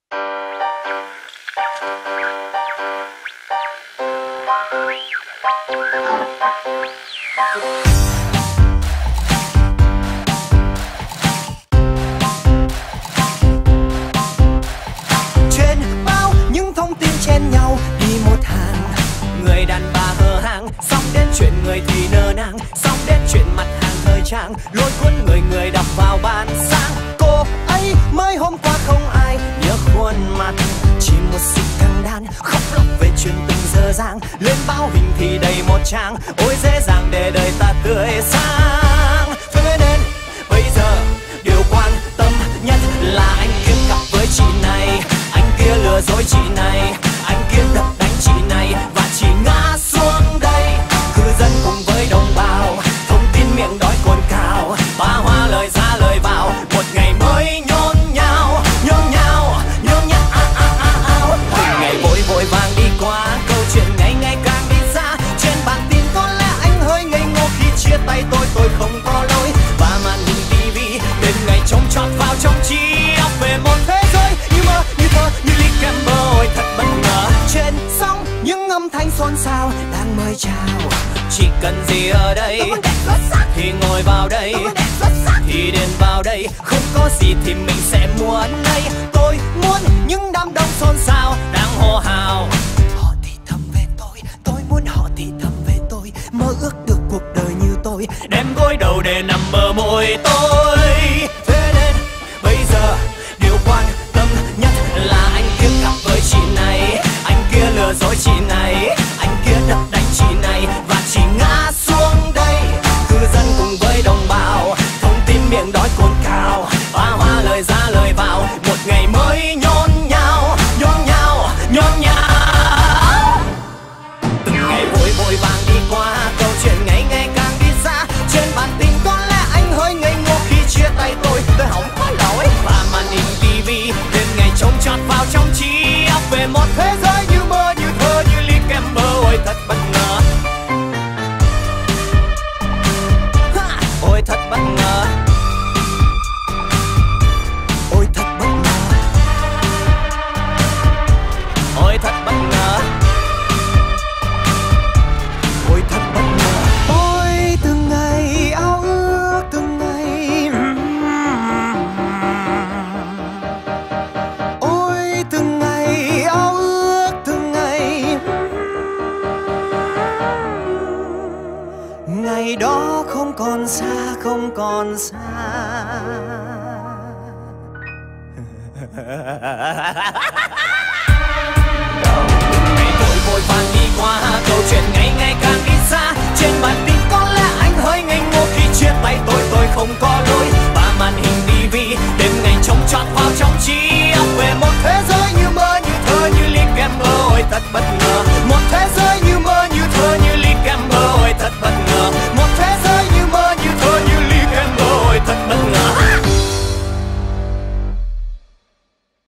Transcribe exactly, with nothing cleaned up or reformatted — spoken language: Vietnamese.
Trên bao những thông tin chen nhau đi một hàng, người đàn bà hờ hang, xong đến chuyện người thì nơ nang, xong đến chuyện mặt hàng thời trang, lôi cuốn người người đọc vào ban sáng. Cô ấy mới hôm qua không ai nhớ khuôn mặt, chỉ một sự căng đan khóc lóc về chuyện từng giờ dang. Lên báo hình thì đầy một trang, ôi dễ dàng để đời ta tươi sáng. Thế nên bây giờ điều quan tâm nhất là anh kia cặp với chị này, anh kia lừa dối chị này, anh kia đập đánh chị này và chị ngã xuống đây. Cư dân cùng với đồng bào, thông tin miệng đói cồn cào, ba hoa lời ra lời vào, một ngày mới nhốn nháo, nhốn nháo, nhốn nháo. Từng ngày vội vội vàng đi qua, câu chuyện ngày ngày càng đi xa. Trên bản tin có lẽ anh hơi ngây ngô khi chia tay tôi, tôi không có lỗi. Và màn hình tivi đêm ngày trông trọt vào trong trí óc về một thế giới như mơ, như thơ, như ly kem mơ. Ôi thật bất ngờ, trên sóng những âm thanh xôn xao đang mời chào. Chỉ cần gì ở đây thì ngồi vào đây, thì đến vào đây, không có gì thì mình sẽ muốn đây. Tôi muốn những đám đông xôn xao đang hô hào, họ thì thầm về tôi, tôi muốn họ thì thầm về tôi. Mơ ước được cuộc đời như tôi, đem gối đầu để nằm bờ môi tôi. Thế nên bây giờ điều quan tâm nhất là anh kia cặp với chị này, anh kia lừa dối chị này, anh kia đập đánh chị này và chị ngã xuống đây. Cư dân cùng với đồng bào, thông tin miệng đói cồn cào, ba hoa lời ra lời vào, một ngày mới nhốn nháo, nhốn nháo, nhốn nháo. Từng ngày vội vội vàng đi qua, câu chuyện ngày ngày càng đi xa. Trên bản tin có lẽ anh hơi ngây ngô khi chia tay tôi, tôi không có lỗi. Và màn hình tivi đêm ngày trông trọt vào trong trí óc về một thế giới như mơ, như thơ, như ly kem mơ. Ôi thật bất ngờ, ôi thật bất ngờ, ôi thật bất ngờ, ôi thật bất ngờ, ôi thật bất ngờ. Ôi từng ngày ao ước, từng ngày, ôi từng ngày ao ước, từng ngày. Ngày đó không còn xa, không còn xa. Ngày vội vội vàng đi qua, câu chuyện